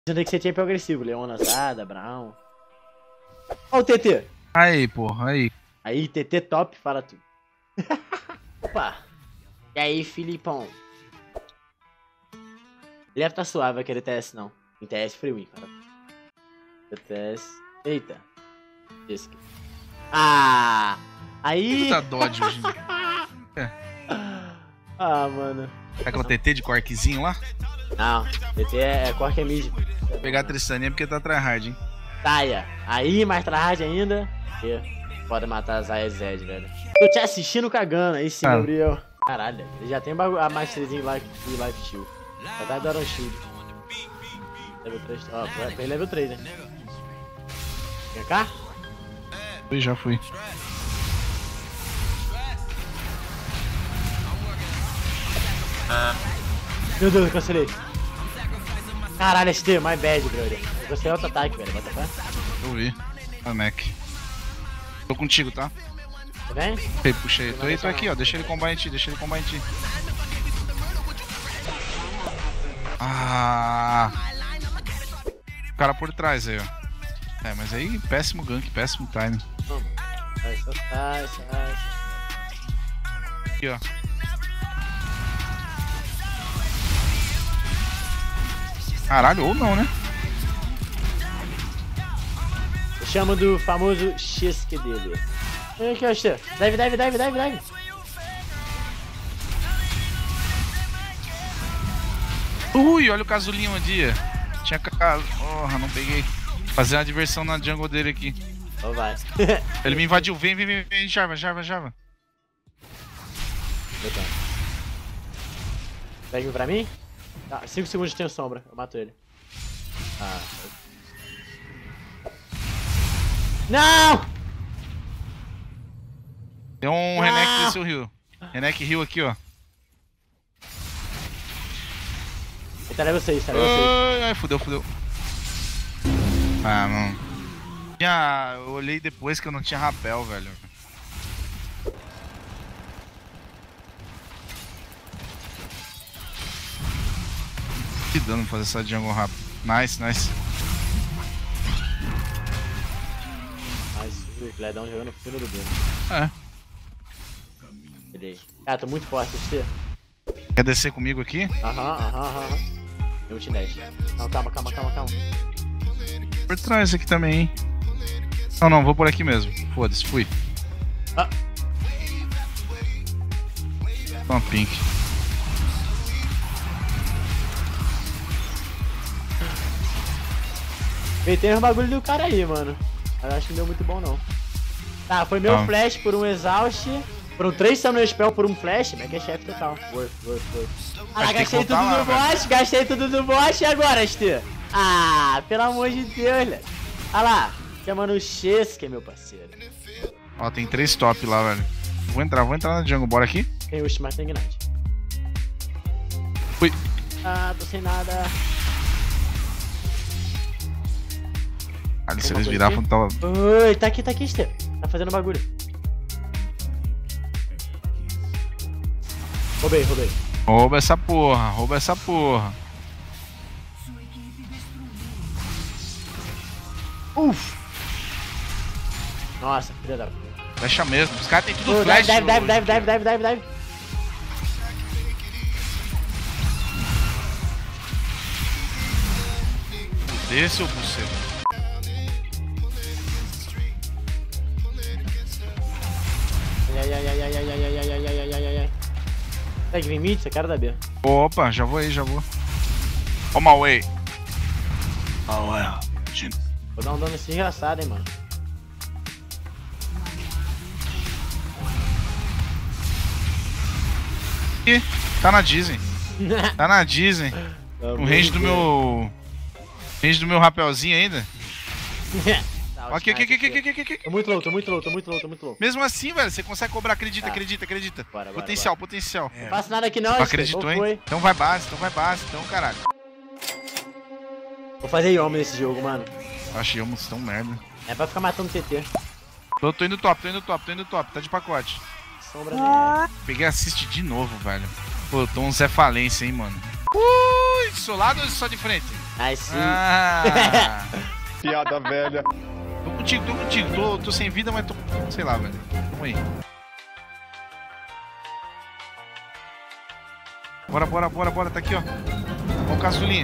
Tem que ser tempo agressivo, Leona, Zada, Brown. Ó o TT. Aí, porra, aí. Aí, TT top, fala tu. Opa. E aí, Filipão? Ele deve tá suave, vai querer TS não. Tem TS free win, cara. TS. Eita. Esse aqui. Ah! Aí! Puta dodge hoje. Ah, mano. Será que é o TT de Quarkzinho lá? Não, TT é Quark é mid. Vou pegar a Tristaninha porque tá tryhard, hein? Taia. Aí, mais tryhard ainda. E pode matar a Zaya Zed, velho. Tô te assistindo cagando, aí sim, Gabriel. Caralho, ele já tem a masterzinho lá de Life Shield. Já tá dando shield. Level 3, ó, foi level 3, né? Vem cá? Já fui. Meu Deus, eu cancelei. Caralho, ST, my bad, brother. Eu gostei outro ataque, velho. Bota fé. Eu vi. A Mac. Tô contigo, tá? Tá bem? Puxei. Tô aqui, ó. Deixa ele combar em ti, Ah! O cara por trás aí, ó. É, mas aí, péssimo gank, péssimo time. Sai. Aqui, ó. Caralho, ou não, né? Eu chamo do famoso XQ dele. Vem aqui, Oxê. Dive. Ui, olha o casulinho um dia. Tinha caso. Porra, não peguei. Fazer uma diversão na jungle dele aqui. Então vai. Ele me invadiu. Vem, Jarva. Pega pra mim? Tá, 5 segundos tem sombra. Eu mato ele. Ah. Não! Tem um Renek desse rio. Renek Rio aqui, ó. Ele tá level 6, Ai, fudeu. Ah, não. Eu olhei depois que eu não tinha rapel, velho. Que dano fazer essa jungle rápido. Nice. Mas o Cledão jogando fino do dedo. É. Beleza. Cara, tô muito forte, você. Quer descer comigo aqui? Aham. Eu te dash. Não, calma. Por trás aqui também, hein? Não, vou por aqui mesmo. Foda-se, fui. Ah. Toma pink. Tem um bagulho do cara aí, mano. Mas acho que não deu muito bom, não. Tá, foi meu flash por um exaust. Foram 3 Summoner Spell por um flash. Mas que é chefe total. Worth. Ah, gastei tudo do boss. E agora, ST? Ah, pelo amor de Deus, velho. Ah lá. Chamando o Chesky, meu parceiro. Ó, tem 3 top lá, velho. Vou entrar na jungle. Bora aqui? Tem ult, mas tem Ignite. Fui. Ah, tô sem nada. Ali, se eles viravam, tava... Oi, tá aqui, ST. Tá fazendo bagulho. Roubei. Rouba essa porra. Uf. Nossa, filha da puta. Fecha mesmo. Os caras tem tudo flash. Dive. Desce o buceiro. Ai. Segue vir mid, você quer da B. Opa, já vou. On my way. Vou dar um dano nesse engraçado, hein, mano. Ih, tá na Disney. O range do meu rapelzinho ainda. Aqui. Tô muito low. Mesmo assim, velho, você consegue cobrar, acredita. Bora. Potencial. Não faço nada aqui não, Não acreditou, hein? Então vai base, caralho. Vou fazer Yomo nesse jogo, mano. Acho Yomos tão merda. É pra ficar matando TT. Tô indo top, tá de pacote. Sombra dele. Peguei assist de novo, velho. Pô, eu tô um Zé Falência, hein, mano. Ui, solado ou só de frente? Ai, sim. Ah. Piada velha. Tô contigo. Tô sem vida, mas tô... Sei lá, velho. Vamos aí. Bora. Tá aqui, ó. Ó o caçulinha.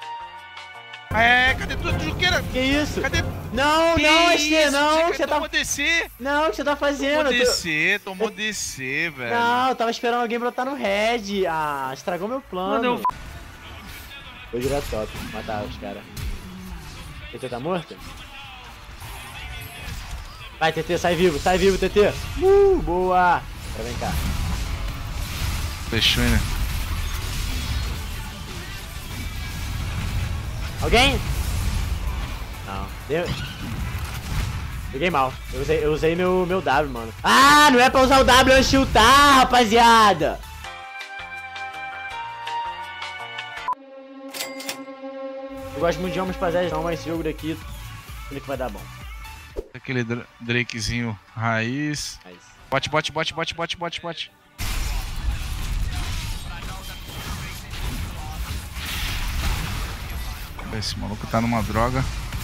Cadê tu, Juqueira? Que isso? Cadê? Não, ST, não, que você tá... Tomou DC. Não, o que você tá fazendo? Tomou DC, velho. Não, eu tava esperando alguém brotar no red. Ah, estragou meu plano. Vou virar top, matar os caras. TT tá morto? Vai, TT, sai vivo, TT. Boa. Agora vem cá. Fechou, né? Alguém? Não, peguei mal. Eu usei meu W, mano. Ah, não é pra usar o W antes de ultar, rapaziada. Eu gosto muito de homens pazés não, mas esse jogo daqui, ele que vai dar bom. Aquele Drakezinho raiz. Bote. Esse maluco tá numa droga.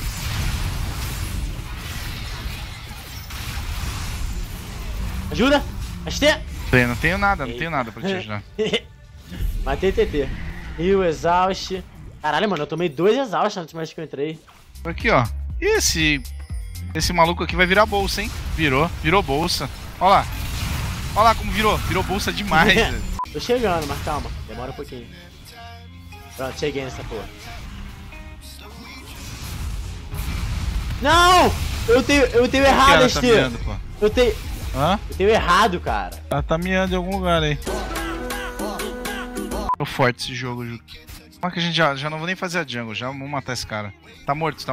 Ajuda! ST! Não tenho nada pra te ajudar. Matei TT. Rio, exaust. Caralho, mano, eu tomei 2 exaust na última vez que eu entrei. Aqui, ó. E esse maluco aqui vai virar bolsa, hein? Virou bolsa. Ó lá como virou bolsa demais. Tô chegando, mas calma, demora um pouquinho. Pronto, cheguei nessa porra. Não! Eu tenho errado, ST. Eu tenho errado, cara. Ela tá miando em algum lugar aí. Tô forte esse jogo, Ju. Como é que a gente já não vou nem fazer a jungle, já vamos matar esse cara. Tá morto.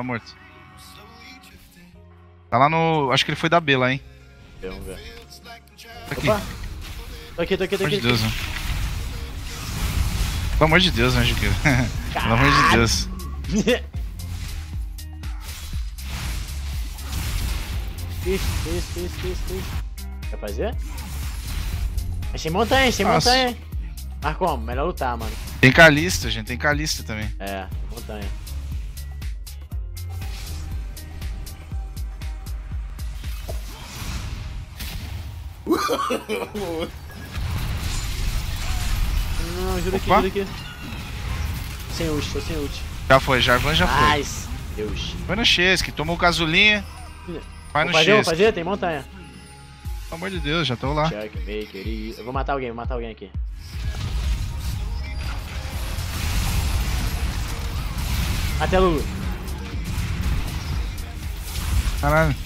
Tá lá no... Acho que ele foi da B lá, hein. Vamos ver. Aqui. Opa. Tô aqui. Pelo amor de Deus, né? Pelo amor de Deus, né, Juqueira? Pelo amor de Deus. Isso. Quer fazer? Achei montanha. Mas como? Melhor lutar, mano. Tem Kalista, gente. Tem Kalista também. É, montanha. Não, ajuda aqui. Sem ult, tô sem ult. Já foi, Jarvan já foi. Nice. Deus. Foi no Chesky, tomou o casulinha. Vai no Vou Chesky. fazer? Tem montanha. Pelo amor de Deus, já tô lá. Checkmaker. Eu vou matar alguém aqui. Até Lulu. Caralho.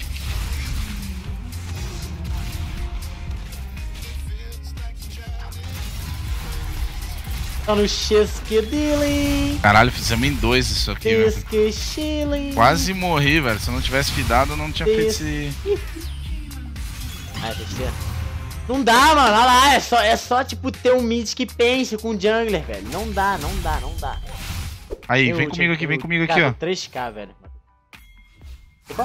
Tá no Chesky Dealing. Caralho, fizemos em 2 isso aqui, velho. Chesky Shilling. Quase morri, velho. Se eu não tivesse fidado, eu não tinha feito esse... Ai, terceiro. Não dá, mano. Olha lá. É só tipo ter um mid que pense com o jungler, velho. Não dá. Aí, vem comigo aqui, cara, ó. 3k, velho. Opa.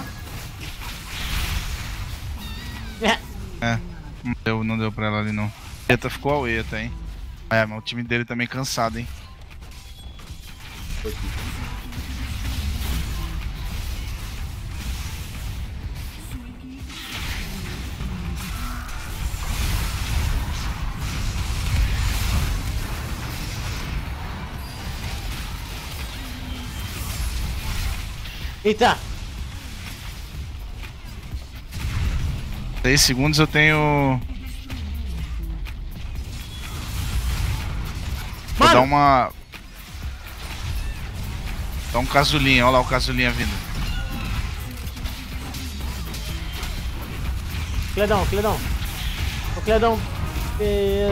Não deu pra ela ali, não. Eta ficou a Eta, hein. Mas o time dele também cansado, hein. Eita! 3 segundos eu tenho... Vou dar uma... Dá um casulinha, olha lá o casulinha vindo. Cledão. Ô, Cledão. Que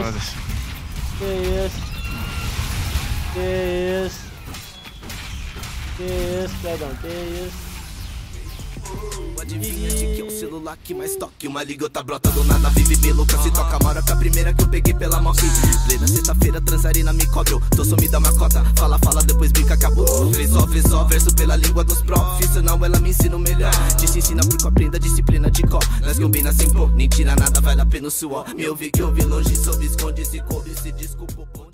isso, Cledão, que isso. Adivinha de que é o celular que mais toque. Uma ligota brota do nada, vive bem louca. Se toca a mora com a primeira que eu peguei pela mão. Plena sexta-feira, transarina me cobre. Tô sumida, macota. Fala, depois brinca, acabou. Vez ó, verso pela língua dos profissional. Ela me ensina o melhor. Te ensina porque aprenda a disciplina de cor. Nós combina sem pôr, nem tira nada, vale a pena o suor. Me ouvi que eu vi longe, soube, esconde, se coube, se desculpa.